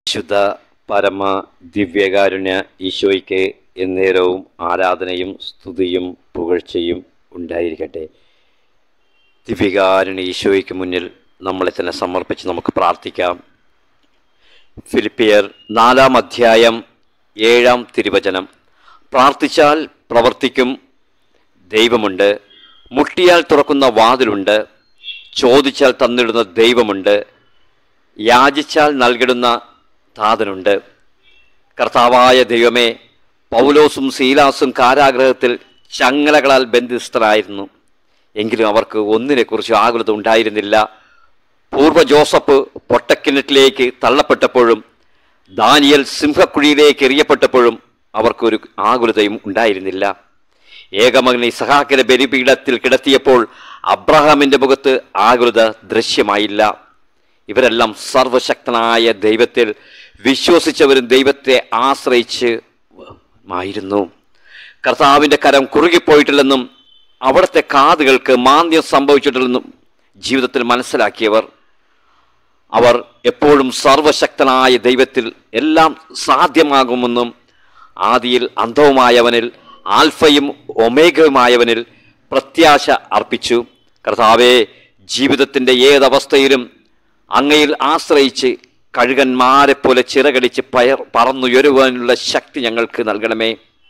ശുദ്ധ പരമ ദിവ്യകാരുണ്യ ഈശോയ്ക്ക് എന്നേരവും ആരാധനയും സ്തുതിയും പുകഴ്ചയും ഉണ്ടായിരിക്കട്ടെ. ദിവ്യകാരുണ്യ ഈശോയ്ക്ക് മുന്നിൽ നമ്മളെ തന്നെ സമർപ്പിച്ച് നമുക്ക് പ്രാർത്ഥിക്കാം. ഫിലിപ്പിയർ 4-ാം അധ്യായം 7-ാം തിരുവചനം. പ്രാർത്ഥിച്ചാൽ പ്രവർത്തിക്കും, ദൈവമുണ്ട്. മുട്ടിയാൽ തുറക്കുന്ന വാതിലുണ്ട്. ചോദിച്ചാൽ തന്നിടുന്ന ദൈവമുണ്ട്. യാചിച്ചാൽ നൽകിടുന്ന താതനുണ്ട്. കർത്താവായ ദൈവമേ, പൗലോസും സീലാസും കാരാഗ്രഹത്തിൽ ചങ്ങലകളാൽ ബന്ധിസ്ഥരായിരുന്നു. എങ്കിലും അവർക്ക് ഒന്നിനെക്കുറിച്ച് ആകുലത ഉണ്ടായിരുന്നില്ല. പൂർവ്വ ജോസഫ് പൊട്ടക്കിണറ്റിലേക്ക് തള്ളപ്പെട്ടപ്പോഴും ദാനിയേൽ സിംഹക്കുഴിയിലേക്ക് എറിയപ്പെട്ടപ്പോഴും അവർക്കൊരു ആകുലതയും ഉണ്ടായിരുന്നില്ല. ഏകമകനെ ഇസ്ഹാക്കിന്റെ ബലിപീഠത്തിൽ കിടത്തിയപ്പോൾ അബ്രഹാമിൻ്റെ മുഖത്ത് ആകുലത ദൃശ്യമായില്ല. ഇവരെല്ലാം സർവശക്തനായ ദൈവത്തിൽ വിശ്വസിച്ചവരും ദൈവത്തെ ആശ്രയിച്ചുമായിരുന്നു. കർത്താവിൻ്റെ കരം കുറുകിപ്പോയിട്ടില്ലെന്നും അവിടുത്തെ കാതുകൾക്ക് മാന്ദ്യം സംഭവിച്ചിട്ടില്ലെന്നും ജീവിതത്തിൽ മനസ്സിലാക്കിയവർ. അവർ എപ്പോഴും സർവശക്തനായ ദൈവത്തിൽ എല്ലാം സാധ്യമാകുമെന്നും ആദിയിൽ അന്ധവുമായവനിൽ ആൽഫയും ഒമേഗയുമായവനിൽ പ്രത്യാശ അർപ്പിച്ചു. കർത്താവേ, ജീവിതത്തിൻ്റെ ഏതവസ്ഥയിലും അങ്ങയിൽ ആശ്രയിച്ച് കഴുകന്മാരെ പോലെ ചിറകടിച്ച് പറന്നുയരുവാനുള്ള ശക്തി ഞങ്ങൾക്ക് നൽകണമേ.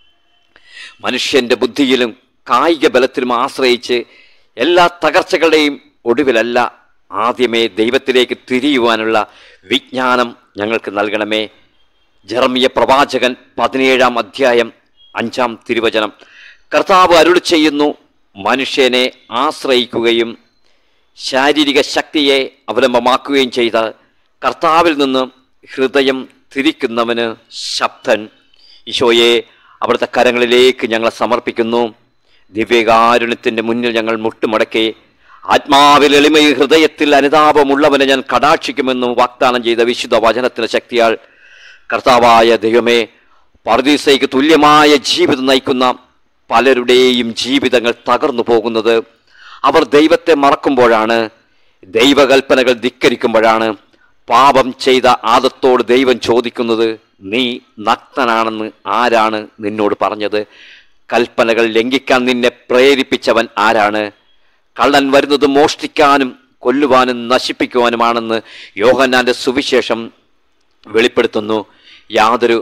മനുഷ്യൻ്റെ ബുദ്ധിയിലും കായിക ബലത്തിലും ആശ്രയിച്ച് എല്ലാ തകർച്ചകളുടെയും ഒടുവിലല്ല, ആദ്യമേ ദൈവത്തിലേക്ക് തിരിയുവാനുള്ള വിജ്ഞാനം ഞങ്ങൾക്ക് നൽകണമേ. ജെറമ്യ പ്രവാചകൻ 17-ാം അധ്യായം 5-ാം തിരുവചനം. കർത്താവ് അരുളി ചെയ്യുന്നു, മനുഷ്യനെ ആശ്രയിക്കുകയും ശാരീരിക ശക്തിയെ അവലംബമാക്കുകയും ചെയ്ത കർത്താവിൽ നിന്ന് ഹൃദയം തിരിക്കുന്നവന് ശബ്ദൻ. ഈശോയെ, അവിടുത്തെ കരങ്ങളിലേക്ക് ഞങ്ങളെ സമർപ്പിക്കുന്നു. ദിവ്യകാരുണ്യത്തിൻ്റെ മുന്നിൽ ഞങ്ങൾ മുട്ടുമടക്കി ആത്മാവിൽ എളിമയിൽ ഹൃദയത്തിൽ അനുതാപമുള്ളവനെ ഞാൻ കടാക്ഷിക്കുമെന്നും വാഗ്ദാനം ചെയ്ത വിശുദ്ധ വചനത്തിൻ്റെ ശക്തിയാൽ കർത്താവായ ദൈവമേ, പർദീസയ്ക്ക് തുല്യമായ ജീവിതം നയിക്കുന്ന പലരുടെയും ജീവിതങ്ങൾ തകർന്നു പോകുന്നത് അവർ ദൈവത്തെ മറക്കുമ്പോഴാണ്, ദൈവകൽപ്പനകൾ ധിക്കരിക്കുമ്പോഴാണ്. പാപം ചെയ്ത ആദത്തോട് ദൈവം ചോദിക്കുന്നത്, നീ നഗ്നനാണെന്ന് ആരാണ് നിന്നോട് പറഞ്ഞത്? കൽപ്പനകൾ ലംഘിക്കാൻ നിന്നെ പ്രേരിപ്പിച്ചവൻ ആരാണ്? കള്ളൻ വരുന്നത് മോഷ്ടിക്കാനും കൊല്ലുവാനും നശിപ്പിക്കുവാനുമാണെന്ന് യോഹന്നാന്റെ സുവിശേഷം വെളിപ്പെടുത്തുന്നു. യാതൊരു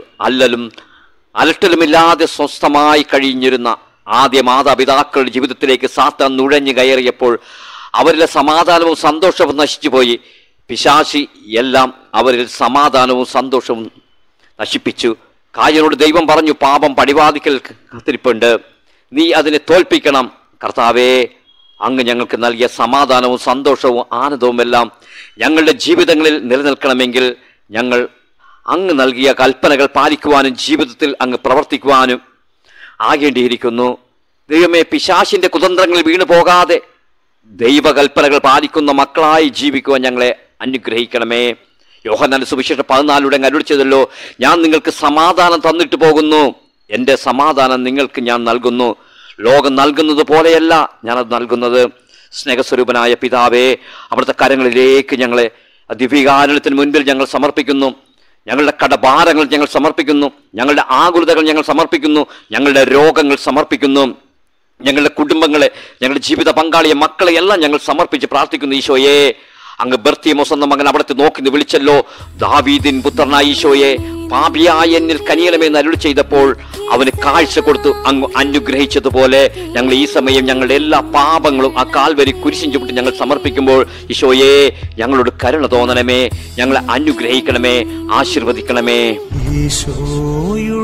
അലട്ടലുമില്ലാതെ സ്വസ്ഥമായി കഴിഞ്ഞിരുന്ന ആദ്യ മാതാപിതാക്കളുടെ ജീവിതത്തിലേക്ക് സാത്താൻ നുഴഞ്ഞു കയറിയപ്പോൾ അവരിലെ സമാധാനവും സന്തോഷവും നശിച്ചുപോയി. പിശാചി എല്ലാം അവരിൽ സമാധാനവും സന്തോഷവും നശിപ്പിച്ചു. കായനോട് ദൈവം പറഞ്ഞു, പാപം പടിവാതിക്കൽ കാത്തിരിപ്പുണ്ട്, നീ അതിനെ തോൽപ്പിക്കണം. കർത്താവേ, അങ്ങ് ഞങ്ങൾക്ക് നൽകിയ സമാധാനവും സന്തോഷവും ആനന്ദവും എല്ലാം ഞങ്ങളുടെ ജീവിതങ്ങളിൽ നിലനിൽക്കണമെങ്കിൽ ഞങ്ങൾ അങ്ങ് നൽകിയ കൽപ്പനകൾ പാലിക്കുവാനും ജീവിതത്തിൽ അങ്ങ് പ്രവർത്തിക്കുവാനും ആകേണ്ടിയിരിക്കുന്നു. ദൈവമേ, പിശാചിന്റെ കുതന്ത്രങ്ങളിൽ വീണു പോകാതെ ദൈവകൽപ്പനകൾ പാലിക്കുന്ന മക്കളായി ജീവിക്കുവാൻ ഞങ്ങളെ അനുഗ്രഹിക്കണമേ. യോഹന്നാന്റെ സുവിശേഷം 14-ലൂടെ അരുളിച്ചതല്ലോ, ഞാൻ നിങ്ങൾക്ക് സമാധാനം തന്നിട്ട് പോകുന്നു, എൻ്റെ സമാധാനം നിങ്ങൾക്ക് ഞാൻ നൽകുന്നു. ലോകം നൽകുന്നത് പോലെയല്ല ഞാനത് നൽകുന്നത്. സ്നേഹസ്വരൂപനായ പിതാവേ, അവിടുത്തെ കരങ്ങളിലേക്ക് ഞങ്ങളെ ദിവ്യകാരുണ്യത്തിന് മുൻപിൽ ഞങ്ങൾ സമർപ്പിക്കുന്നു. ഞങ്ങളുടെ കടഭാരങ്ങൾ ഞങ്ങൾ സമർപ്പിക്കുന്നു. ഞങ്ങളുടെ ആകുലതകൾ ഞങ്ങൾ സമർപ്പിക്കുന്നു. ഞങ്ങളുടെ രോഗങ്ങൾ സമർപ്പിക്കുന്നു. ഞങ്ങളുടെ കുടുംബങ്ങളെ, ഞങ്ങളുടെ ജീവിത പങ്കാളിയെ, മക്കളെ എല്ലാം ഞങ്ങൾ സമർപ്പിച്ച് പ്രാർത്ഥിക്കുന്നു. ഈശോയെ, അങ്ങ് ബർത്തിമോസ് എന്ന മകൻ അവിടുത്തെ നോക്കി വിളിച്ചല്ലോ. ദാവീദിൻ പുത്രനായ ഈശോയെ, പാപിയായ എന്നിൽ കനിയണമെന്ന് അരുളി ചെയ്തപ്പോൾ അവന് കാഴ്ച കൊടുത്തു അങ്ങ് അനുഗ്രഹിച്ചതുപോലെ ഞങ്ങൾ ഈ സമയം ഞങ്ങളുടെ എല്ലാ പാപങ്ങളും ആ കാൽവരി കുരിശിൻ ചുവട്ടിൽ ഞങ്ങൾ സമർപ്പിക്കുമ്പോൾ ഈശോയെ, ഞങ്ങളോട് കരുണ തോന്നണമേ, ഞങ്ങളെ അനുഗ്രഹിക്കണമേ, ആശീർവദിക്കണമേ.